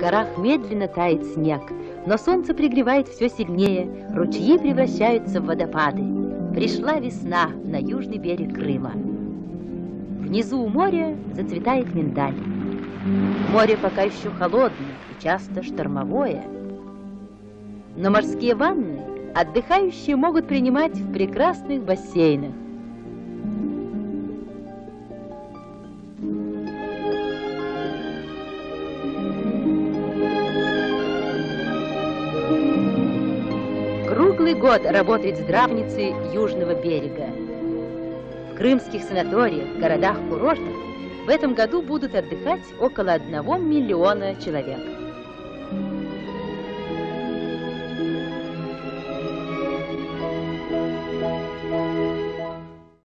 горах медленно тает снег, но солнце пригревает все сильнее, ручьи превращаются в водопады. Пришла весна на южный берег Крыма. Внизу у моря зацветает миндаль. Море пока еще холодное и часто штормовое. Но морские ванны отдыхающие могут принимать в прекрасных бассейнах. Круглый год работает здравницы Южного берега. В крымских санаториях, городах-курортах в этом году будут отдыхать около 1 миллиона человек.